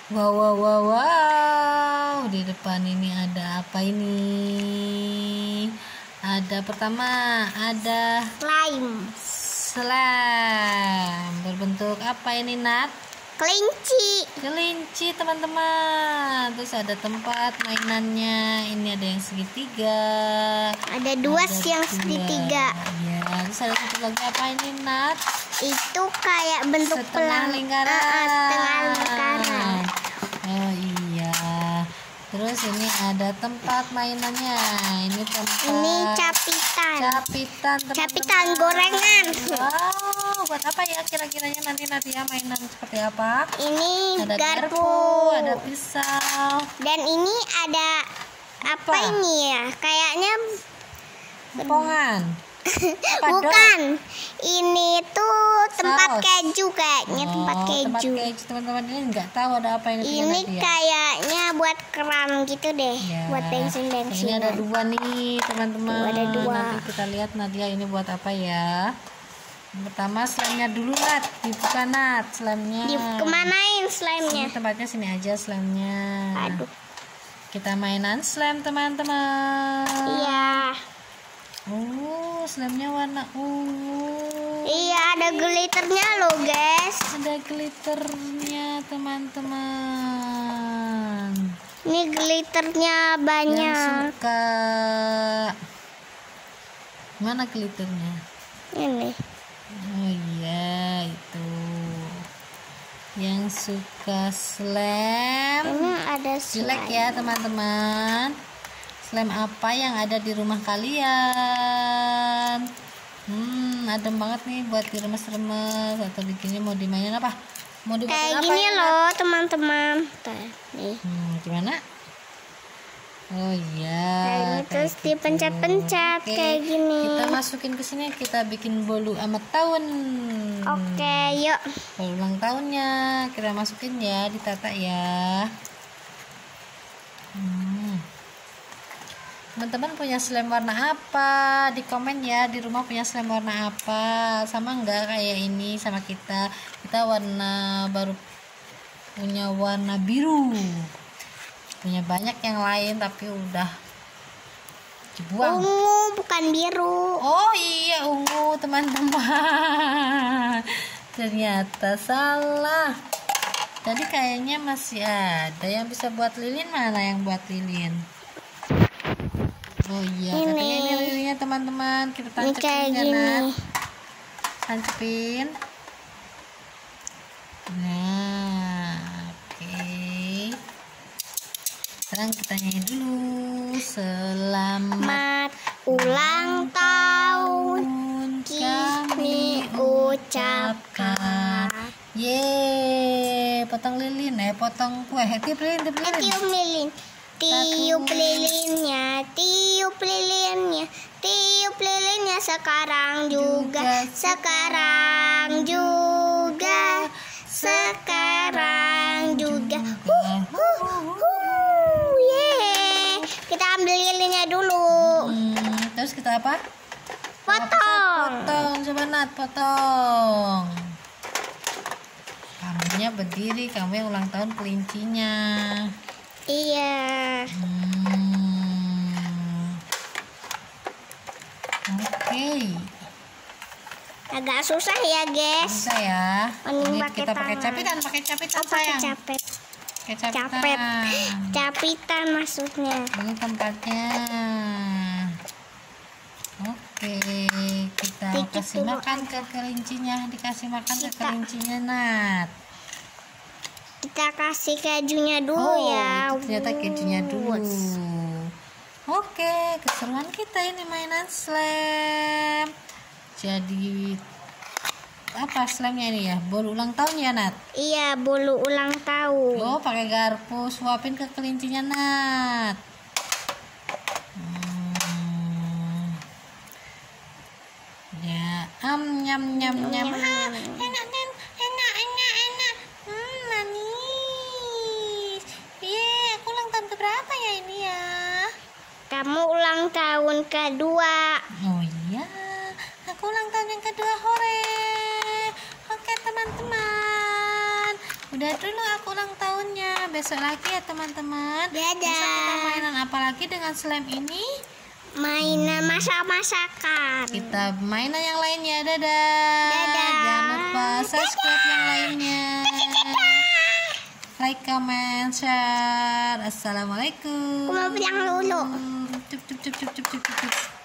Wow, wow, wow, wow. Di depan ini ada apa ini? Ada pertama, ada slime. Berbentuk apa ini, Nat? Kelinci, teman-teman. Terus ada tempat mainannya. Ini ada yang segitiga. Ada dua yang segitiga. Ya, terus ada satu lagi apa ini, Nat? Itu kayak bentuk setengah lingkaran. Setengah lingkaran. Oh iya. Terus ini ada tempat mainannya. Ini capitan, teman-teman. Capitan gorengan. Wow, buat apa ya kira-kiranya nanti ya mainan seperti apa? Ini ada garpu, ada pisau. Dan ini ada apa ini ya? Kayaknya pongan. Bukan. Ini tuh tempat keju kayaknya, tempat keju. Teman-teman, ini nggak tahu ada apa ini kayaknya buat keran gitu deh, ya. Buat bensin. Ini ada dua nih, teman-teman. Ada dua. Nanti kita lihat Nadia ini buat apa ya. Yang pertama slime-nya dulu, Nat. Dibuka, Nat, slime-nya. Kemanain slime-nya? Tempatnya sini aja slime-nya. Aduh. Kita mainan slime, teman-teman. Iya. Slime-nya warna ungu. Iya, ada glitternya loh, guys. Ada glitternya, teman-teman. Ini glitternya banyak. Yang suka mana glitternya? Ini. Oh iya, itu. Yang suka slime. Ini ada jelek ya, teman-teman. Slime apa yang ada di rumah kalian? Adem banget nih buat diremes-remes atau bikinnya mau dimainin apa? Mau dibuat kayak apa gini ya, loh, teman-teman. Nih. Gimana? Oh iya. Terus dipencet-pencet kayak gini. Kita masukin ke sini, kita bikin bolu amat tahun. Oke, yuk. Bolu ulang tahunnya kita masukin ya, ditata ya. Teman-teman punya slime warna apa? Di komen ya, di rumah punya slime warna apa? Sama enggak kayak ini sama kita? Kita baru punya warna biru. Punya banyak yang lain tapi udah dibuang. Ungu bukan biru. Oh iya, ungu, teman-teman. Ternyata salah. Jadi kayaknya masih ada yang bisa buat lilin. Mana yang buat lilin? Oh iya, katanya ini lilinnya, teman-teman. Kita tancapin ya, Nat. Tancapin. Nah, oke. Sekarang kita nyanyi dulu. Selamat ulang tahun kami ucapkan. Yeay, potong lilin, potong kue. Tiup lilin. Tiup lilinnya, tiup lilinnya, tiup lilinnya sekarang juga, sekarang juga, sekarang juga. Yeay. Kita ambil lilinnya dulu. Terus kita apa? Potong. Coba Nat, potong. Kamunya berdiri, kamu yang ulang tahun kelincinya. Iya. Oke. Agak susah ya, guys. Susah ya. Ini kita pakai capitan, sayang. Capitan maksudnya. Ini tempatnya. Oke, kita kasih makan ke kelincinya, dikasih makan ke kelincinya, Nat. Kita kasih kejunya dulu ya. Ternyata kejunya dulu. Oke, keseruan kita ini mainan slime. Jadi apa slime-nya ini ya? Bolu ulang tahun ya, Nat? Iya, bolu ulang tahun. Oh, pakai garpu, suapin ke kelincinya, Nat. Ya, nyam. Enak. Manis. Aku ulang tahun keberapa ya ini ya? Kamu ulang tahun kedua. Oh iya, aku ulang tahun yang kedua. Hore. Oke, teman-teman. Udah dulu aku ulang tahunnya. Besok lagi ya teman-teman. Dadah. Besok kita mainan apa lagi dengan slime ini? Mainan masak-masakan. Kita mainan yang lainnya. Dadah. Dadah. Jangan lupa subscribe yang lainnya. Like, comment, share. Assalamualaikum. Aku mau pulang dulu. Cup, cup, cup, cup, cup, cup, cup.